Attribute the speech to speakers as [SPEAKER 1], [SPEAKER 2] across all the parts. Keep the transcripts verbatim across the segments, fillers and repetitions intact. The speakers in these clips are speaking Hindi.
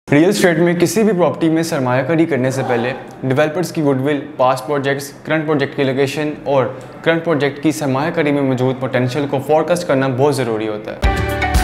[SPEAKER 1] रियल एस्टेट में किसी भी प्रॉपर्टी में सरमायाकारी करने से पहले डेवलपर्स की goodwill, past projects, current project की लोकेशन और करंट प्रोजेक्ट की सरमायाकारी में मौजूद पोटेंशियल को फोरकास्ट करना बहुत ज़रूरी होता है।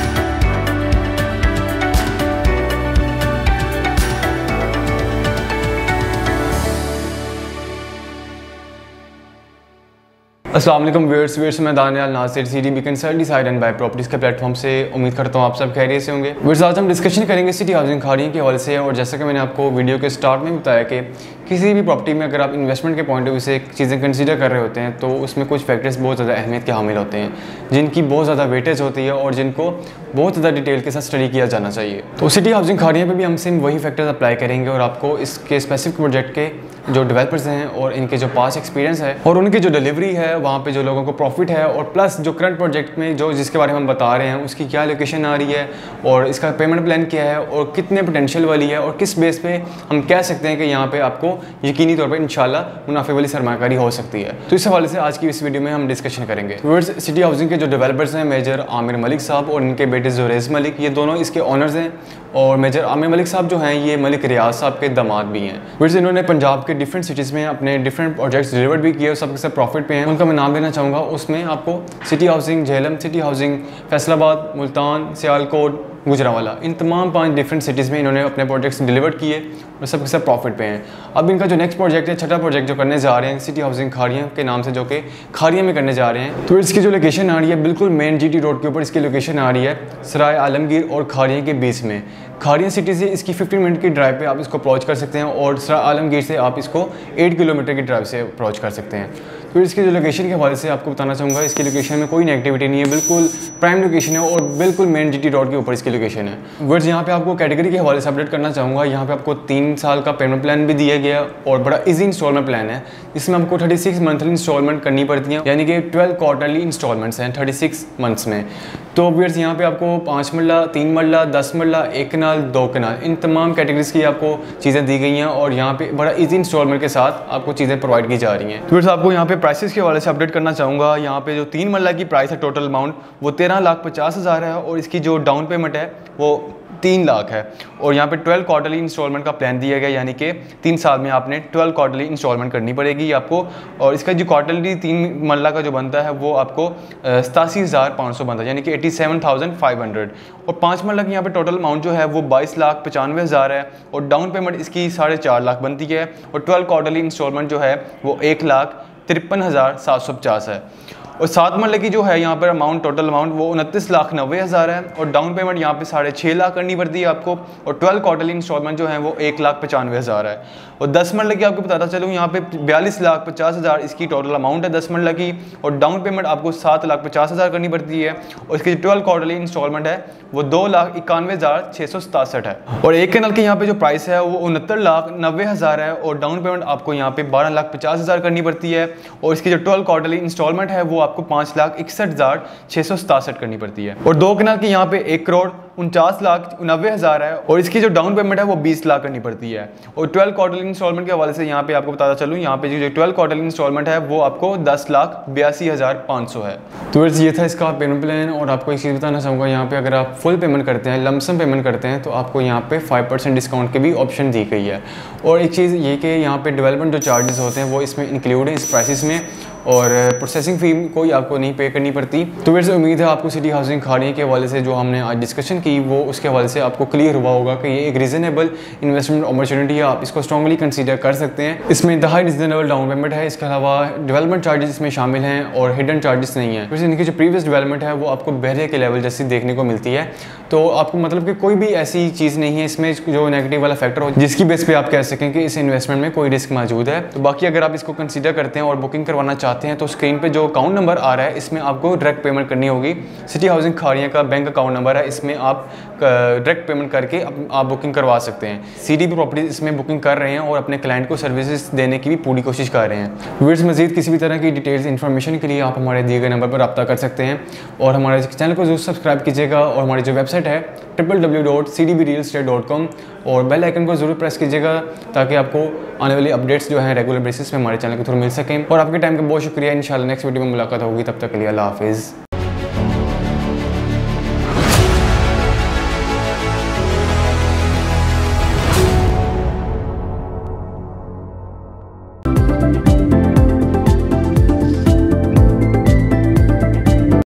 [SPEAKER 1] अस्सलाम वालेकुम व्यूअर्स व्यूअर्स मैं Daniyal Nasir city beacon sir decide and buy properties के प्लेटफॉर्म से उम्मीद करता हूँ आप सब खैरियत से होंगे। व्यूअर्स आज हम डिस्कशन करेंगे सिटी हाउसिंग खारियों के हवाले से। और जैसा कि मैंने आपको वीडियो के स्टार्ट में बताया कि किसी भी प्रॉपर्टी में अगर आप इन्वेस्टमेंट के पॉइंट ऑफ व्यू से चीज़ें कंसीडर कर रहे होते हैं तो उसमें कुछ फैक्टर्स बहुत ज़्यादा अहमियत के हामिल होते हैं, जिनकी बहुत ज़्यादा वेटेज होती है और जिनको बहुत ज़्यादा डिटेल के साथ स्टडी किया जाना चाहिए। तो सिटी हाउसिंग खारियों पे भी हम सेम वही फैक्टर्स अप्लाई करेंगे और आपको इसके स्पेसिफिक प्रोजेक्ट के जो डेवलपर्स हैं और इनके जो पास एक्सपीरियंस है और उनकी जो डिलीवरी है, वहाँ पे जो लोगों को प्रॉफिट है, और प्लस जो करंट प्रोजेक्ट में जो जिसके बारे में हम बता रहे हैं उसकी क्या लोकेशन आ रही है और इसका पेमेंट प्लान क्या है और कितने पोटेंशियल वाली है और किस बेस पे हम कह सकते हैं कि यहाँ पे आपको यकीनी तौर पर इंशाल्लाह मुनाफे वाली सरमायाकारी हो सकती है। तो इस हवाले से आज की इस वीडियो में हम डिस्कशन करेंगे। व्यूअर्स, सिटी हाउसिंग के जो डेवलपर्स हैं मेजर आमिर मलिक साहब और इनके बेटे जुरैज मलिक, ये दोनों इसके ऑनर्स हैं। और मेजर आमिर मलिक साहब जो हैं ये मलिक रियाज साहब के दामाद भी हैं। व्यूअर्स, इन्होंने पंजाब के डिफरेंट सिटीज़ में अपने डिफरेंट प्रोजेक्ट्स डिलीवर भी किए और सबके सब प्रॉफिट पे हैं। उनका मैं नाम लेना चाहूँगा। उसमें आपको city housing Jhelum, city housing Faisalabad, Multan, Sialkot, Gujranwala, इन तमाम पांच डिफरेंट सिटीज़ में इन्होंने अपने प्रोजेक्ट्स डिलीवर किए और सबके सब प्रॉफिट पे हैं। अब इनका जो नेक्स्ट प्रोजेक्ट है, छठा प्रोजेक्ट जो करने जा रहे हैं सिटी हाउसिंग खारियां के नाम से, जो कि खारियां में करने जा रहे हैं, तो इसकी जो लोकेशन आ रही है बिल्कुल मेन जीटी रोड के ऊपर इसकी लोकेशन आ रही है, सराय आलमगीर और खारियां के बीच में। खारियां सिटी से इसकी फिफ्टीन मिनट की ड्राइव पे आप इसको अप्रोच कर सकते हैं और सराय आलमगीर से आप इसको एट किलोमीटर की ड्राइव से अप्रोच कर सकते हैं। तो इसकी जो लोकेशन के हवाले से आपको बताना चाहूँगा, इसकी लोकेशन में कोई नेगेटिविटी नहीं है, बिल्कुल प्राइम लोकेशन है और बिल्कुल मेन जीटी रोड के ऊपर इसकी लोकेशन है। वर्ड्स यहाँ पे आपको कैटेगरी के हवाले से अपडेट करना चाहूँगा। यहाँ पे आपको तीन साल का पेमेंट प्लान भी दिया गया और बड़ा इजी इंस्टॉलमेंट प्लान है। इसमें आपको थर्टी सिक्स मंथली इंस्टॉलमेंट करनी पड़ती है, यानी कि ट्वेल्व क्वार्टरली इंस्टॉलमेंट्स हैं थर्टी सिक्स मंथ्स में। तो व्यूअर्स, यहाँ पे आपको पाँच मरला, तीन मरला, दस मरला, एक कनाल, दो कनाल, इन तमाम कैटेगरीज की आपको चीज़ें दी गई हैं और यहाँ पे बड़ा इजी इंस्टॉलमेंट के साथ आपको चीज़ें प्रोवाइड की जा रही हैं। व्यूअर्स, आपको यहाँ पे प्राइसेस के हवाले से अपडेट करना चाहूँगा। यहाँ पे जो तीन मरला की प्राइस है टोटल अमाउंट वो तेरह लाख पचास हज़ार है और इसकी जो डाउन पेमेंट है वो तीन लाख है। और यहाँ पे ट्वेल्व क्वार्टरली इंस्टॉलमेंट का प्लान दिया गया, यानी कि तीन साल में आपने ट्वेल्व क्वार्टरली इंस्टॉलमेंट करनी पड़ेगी आपको। और इसका जो क्वार्टरली तीन मरला का जो बनता है वो आपको सतासी हज़ार पाँच सौ बनता है, यानी कि eighty seven thousand five hundred. और पाँच मरला की यहाँ पे टोटल अमाउंट जो है वो बाईस लाख पचानवे हज़ार है और डाउन पेमेंट इसकी साढ़े चार लाख बनती है। और ट्वेल्व क्वार्टरली इंस्टॉलमेंट जो है वो एक लाख तिरपन हज़ार सात सौ पचास है। और सात मरले की जो है यहाँ पर अमाउंट, टोटल अमाउंट वो उनतीस लाख नब्बे हज़ार है और डाउन पेमेंट यहाँ पे साढ़े छः लाख करनी पड़ती है आपको। और ट्वेल्व क्वार्टरली इंस्टॉलमेंट जो है वो एक लाख पचानवे हज़ार है। और दस मरले की आपको बताता चलूँ, यहाँ पे बयालीस लाख पचास हज़ार इसकी टोटल अमाउंट है दस मरले की और डाउन पेमेंट आपको सात लाख पचास हज़ार करनी पड़ती है। और इसकी जो ट्वेल्व क्वार्टरली इंस्टॉलमेंट है वो दो लाख इक्यानवे हज़ार छः सौ सतासठ है। और एक कैनल की यहाँ पे जो प्राइस है वो उनहत्तर लाख नब्बे हज़ार है और डाउन पेमेंट आपको यहाँ पे बारह लाख पचास हज़ार करनी पड़ती है। और इसकी जो ट्वेल्व क्वार्टरली इंस्टॉलमेंट है वो आपको पाँच लाख इकसठ हज़ार छः सौ सतासठ करनी पड़ती है। और दो कैनल की यहाँ पे एक करोड़ उनचास लाख नब्बे हज़ार है और इसकी जो डाउन पेमेंट है वो बीस लाख करनी पड़ती है। और ट्वेल्व क्वार्टरली इंस्टॉलमेंट के हवाले से यहाँ पे आपको बताता चलूँ, यहाँ पे जो ट्वेल्व क्वार्टरली इंस्टॉलमेंट है वो आपको दस लाख बयासी हज़ार पाँच सौ है। तो ये था इसका पेमेंट प्लान। और आपको एक चीज़ बताना चाहूँगा, यहाँ पे अगर आप फुल पेमेंट करते हैं, लमसम पेमेंट करते हैं, तो आपको यहाँ पे फाइव परसेंट डिस्काउंट की भी ऑप्शन दी गई है। और एक चीज़ ये कि यहाँ पे डेवलपमेंट जो चार्जेस होते हैं वो इसमें इंक्लूड है इस प्राइसेस में और प्रोसेसिंग फ़ी कोई आपको नहीं पे करनी पड़ती। तो मेरे से उम्मीद है आपको सिटी हाउसिंग खारियां के हवाले से जो हमने आज डिस्कशन की वो उसके हवाले से आपको क्लियर हुआ होगा कि ये एक रीज़नेबल इन्वेस्टमेंट अपॉर्चुनिटी है, आप इसको स्ट्रॉन्गली कंसीडर कर सकते हैं। इसमें इंतहाई रीज़नेबल डाउन पेमेंट है, इसके अलावा डेवलपमेंट चार्जेस इसमें शामिल हैं और हिडन चार्जेस नहीं है। वैसे इनकी जो प्रीवियस डेवलपमेंट है वो आपको बहरे के लेवल जैसी देखने को मिलती है। तो आपको मतलब कि कोई भी ऐसी चीज़ नहीं है इसमें जो नेगेटिव वाला फैक्टर हो जिसकी बेस पे आप कह सकें कि इस इन्वेस्टमेंट में कोई रिस्क मौजूद है। तो बाकी अगर आप इसको कंसीडर करते हैं और बुकिंग करवाना चाहते हैं तो स्क्रीन पे जो अकाउंट नंबर आ रहा है इसमें आपको डायरेक्ट पेमेंट करनी होगी। सिटी हाउसिंग खारियां का बैंक अकाउंट नंबर है, इसमें आप डायरेक्ट पेमेंट करके आप बुकिंग करवा सकते हैं। सीडी भी प्रॉपर्टी इसमें बुकिंग कर रहे हैं और अपने क्लाइंट को सर्विसेज देने की भी पूरी कोशिश कर रहे हैं। व्यूअर्स, मजीद किसी भी तरह की डिटेल्स इन्फॉर्मेशन के लिए आप हमारे दिए गए नंबर पर रब्ता कर सकते हैं और हमारे चैनल को जरूर सब्सक्राइब कीजिएगा और हमारी जो वेबसाइट है triple W dot C D B real estate dot com और बेल आइकन को जरूर प्रेस कीजिएगा ताकि आपको आने वाली अपडेट्स जो हैं रेगुलर बेसिस पे हमारे चैनल के थ्रू मिल सकें। और आपके टाइम का बहुत शुक्रिया। इंशाल्लाह नेक्स्ट वीडियो में मुलाकात होगी, तब तक के लिए अल्लाह हाफिज़।